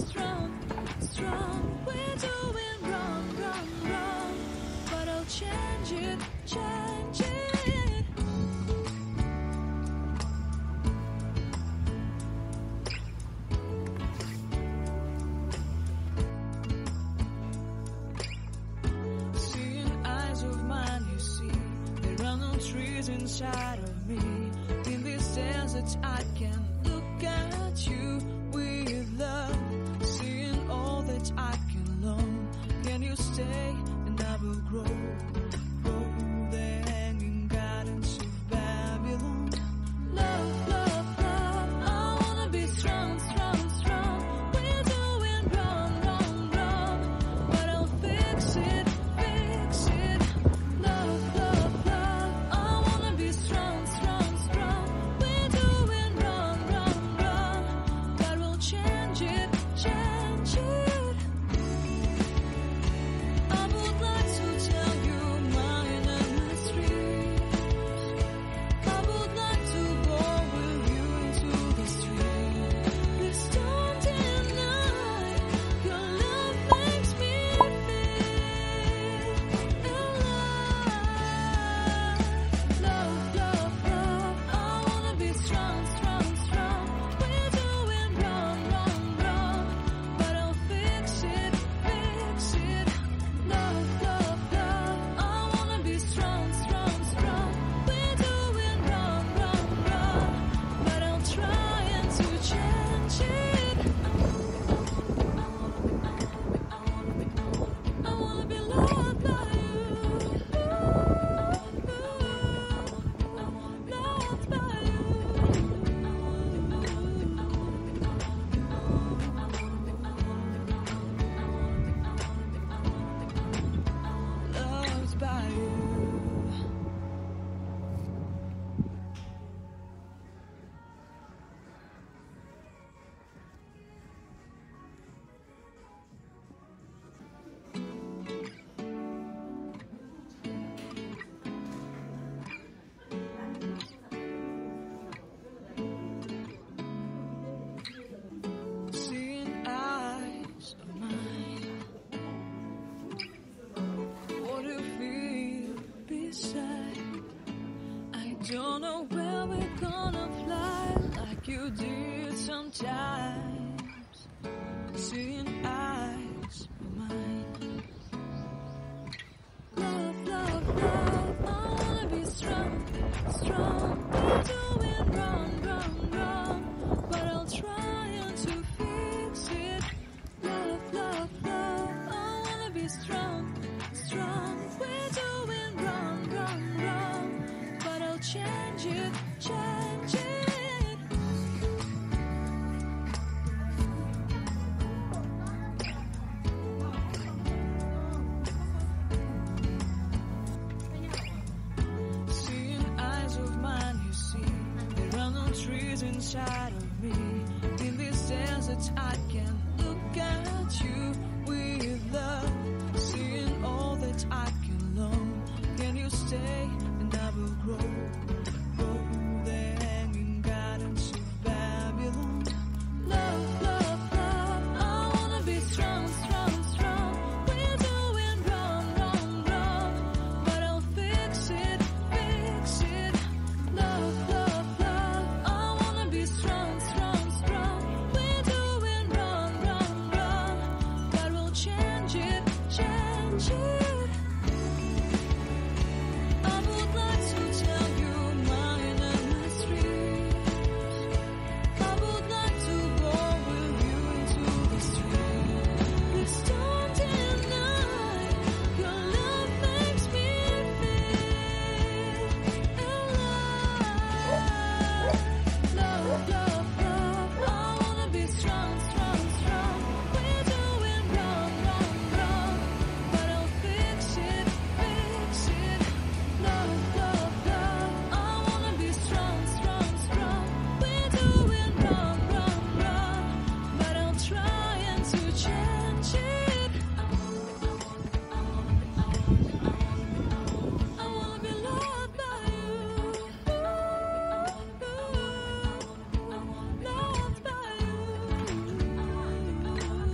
strong, strong. We're doing wrong, wrong, wrong. But I'll change it, change it. Inside of me, in this desert, I can look at you with love, seeing all that I can learn. Can you stay and I will grow, grow the hanging gardens of Babylon. Love, love, love, I wanna be strong, strong, strong. We're doing wrong, wrong, wrong, but I'll fix it, fix it. Love, love, love. Strong, strong, strong. We're doing wrong, wrong, wrong. But we'll change it, change it. I would like to tell you my mysteries. I would like to go with you into the street. Please don't deny your love makes me feel alive. Love. Strong, strong, strong. We're doing wrong, wrong, wrong. But I'll fix it, fix it. Love, love, love. I wanna be strong, strong, strong. We're doing wrong, wrong, wrong. But I'll try and to change it. I wanna be loved by you. Loved by you. Loved by you. Seeing eyes of mine. What do you feel beside? I don't know where we're gonna fly like you did sometimes. Seeing eyes of mine. Love, love, love. I wanna be strong, strong. We're doing wrong, wrong, wrong. But I'll try and to fix it. Love, love, love. I wanna be strong, strong. We're doing wrong, wrong, wrong. But I'll change it, change it. Seeing eyes of mine, you see, there are no trees inside of me. In this desert, I can look at you with love, seeing all that I can learn. Can you stay and I will grow, grow the hanging gardens of Babylon. Love, love, love. I wanna be strong, strong, strong. We're doing wrong, wrong, wrong. But I'll fix it, fix it. Love, love, love. I wanna be strong, strong, strong. We're doing wrong, wrong, wrong. But we'll change it, change it. I would like to tell you my mysteries. I would like to go with you into the street. Please don't deny your love makes me feel alive. Love, love, love. I wanna be strong, strong, strong. We're doing wrong, wrong, wrong. But I'll fix it, fix it. Love, love, love. I wanna be strong, strong, strong. We're doing wrong, wrong, wrong. But I'll try and to change it. I wanna be loved by you. Loved by you.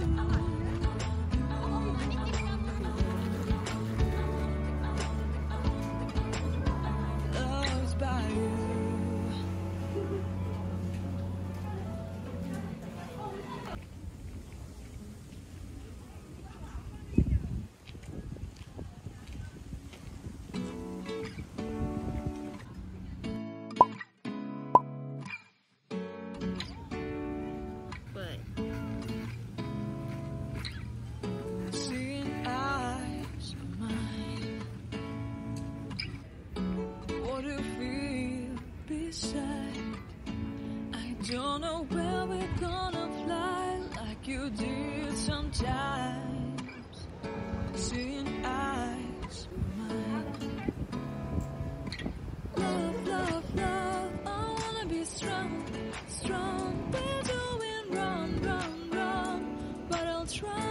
sometimes seeing eyes mine. Love, love, love, I wanna be strong, strong. We're doing wrong, wrong, wrong, but I'll try.